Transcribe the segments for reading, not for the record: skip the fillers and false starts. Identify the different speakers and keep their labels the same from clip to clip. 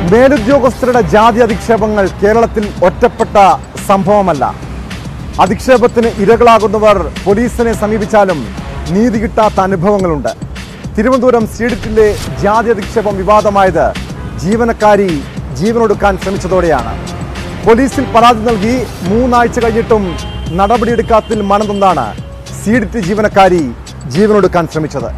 Speaker 1: മേലുദ്യോഗസ്ഥരുടെ ജാതി അധിക്ഷേപങ്ങൾ കേരളത്തിൽ ഒറ്റപ്പെട്ട സംഭവമല്ല. അധിക്ഷേപത്തിന് ഇരകളാകുന്നവർ പോലീസിനെ സമീപിച്ചാലും നീതി കിട്ടാത്ത അനുഭവങ്ങളുണ്ട്. തിരുവനന്തപുരം സീഡിറ്റിലെ ജാതി അധിക്ഷേപം വിവാദമായത് ജീവനക്കാരി ജീവനൊടുക്കാൻ ശ്രമിച്ചതോടെയാണ്. പോലീസിൽ പരാതി നൽകി 3 ആഴ്ച കഴിഞ്ഞിട്ടും നടപടിയെടുക്കാത്തതിൽ മനംനൊന്താണ് സീഡിറ്റ് ജീവനക്കാരി ജീവനൊടുക്കാൻ ശ്രമിച്ചത്.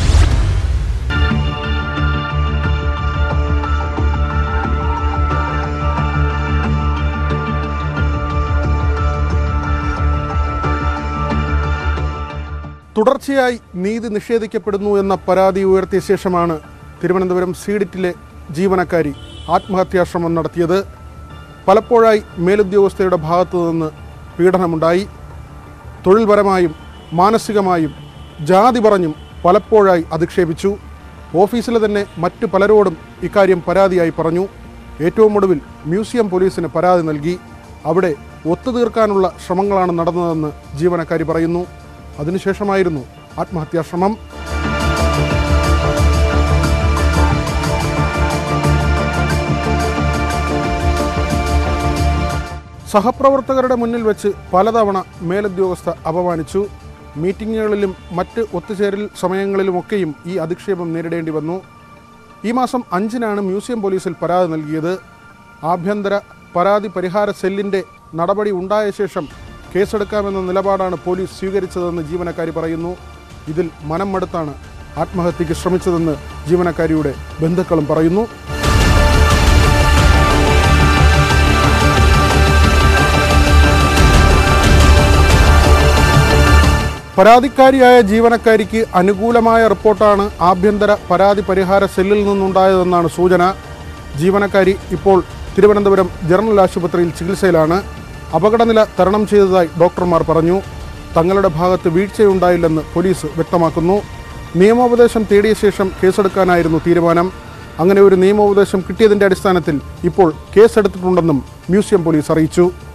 Speaker 2: തുടർച്ചയായി നീതി നിഷേധിക്കപ്പെടുന്നു എന്ന പരാതി ഉയർത്തിയ ശേഷമാണ് തിരുവനന്തപുരം സീഡിറ്റിലെ ജീവനക്കാരി ആത്മഹത്യാശ്രമം നടത്തിയത്. പലപ്പോഴായി മേലുദ്യോഗസ്ഥരുടെ ഭാഗത്തു നിന്ന് പീഡനമുണ്ടായി. തൊഴിൽപരമായും മാനസികമായും ജാതി പറഞ്ഞും പലപ്പോഴായി അധിക്ഷേപിച്ചു. ഓഫീസിലെ തന്നെ മറ്റു പലരോടും ഇക്കാര്യം പരാതിയായി പറഞ്ഞു. ഏറ്റവും ഒടുവിൽ മ്യൂസിയം പോലീസിന് പരാതി നൽകി. അവിടെ ഒത്തുതീർക്കാനുള്ള ശ്രമങ്ങളാണ് നടന്നതെന്ന് ജീവനക്കാരി പറയുന്നു. അതിനുശേഷമായിരുന്നു ആത്മഹത്യാശ്രമം. സഹപ്രവർത്തകരുടെ മുന്നിൽ വെച്ച് പലതവണ മേലുദ്യോഗസ്ഥ അപമാനിച്ചു. മീറ്റിങ്ങുകളിലും മറ്റ് ഒത്തുചേരൽ സമയങ്ങളിലുമൊക്കെയും ഈ അധിക്ഷേപം നേരിടേണ്ടി വന്നു. ഈ മാസം 5-നാണ് മ്യൂസിയം പോലീസിൽ പരാതി നൽകിയത്. ആഭ്യന്തര പരാതി പരിഹാര സെല്ലിൻ്റെ നടപടി ഉണ്ടായ ശേഷം കേസെടുക്കാമെന്ന നിലപാടാണ് പോലീസ് സ്വീകരിച്ചതെന്ന് ജീവനക്കാരി പറയുന്നു. ഇതിൽ മനം മടുത്താണ് ആത്മഹത്യയ്ക്ക് ശ്രമിച്ചതെന്ന് ജീവനക്കാരിയുടെ ബന്ധുക്കളും പറയുന്നു. പരാതിക്കാരിയായ ജീവനക്കാരിക്ക് അനുകൂലമായ റിപ്പോർട്ടാണ് ആഭ്യന്തര പരാതി പരിഹാര സെല്ലിൽ നിന്നുണ്ടായതെന്നാണ് സൂചന. ജീവനക്കാരി ഇപ്പോൾ തിരുവനന്തപുരം ജനറൽ ആശുപത്രിയിൽ ചികിത്സയിലാണ്. അപകടനില തരണം ചെയ്തതായി ഡോക്ടർമാർ പറഞ്ഞു. തങ്ങളുടെ ഭാഗത്ത് വീഴ്ചയുണ്ടായില്ലെന്ന് പോലീസ് വ്യക്തമാക്കുന്നു. നിയമോപദേശം തേടിയ ശേഷം കേസെടുക്കാനായിരുന്നു തീരുമാനം. അങ്ങനെ ഒരു നിയമോപദേശം കിട്ടിയതിൻ്റെ അടിസ്ഥാനത്തിൽ ഇപ്പോൾ കേസെടുത്തിട്ടുണ്ടെന്നും മ്യൂസിയം പോലീസ് അറിയിച്ചു.